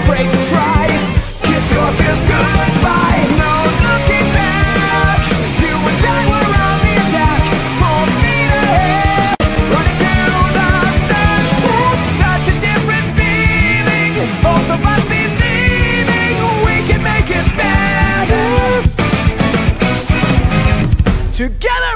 afraid to try. Kiss your fears goodbye. No looking back. You and I were on the attack. Full speed ahead, running to the sunset. Such a different feeling. Both of us believing we can make it better together.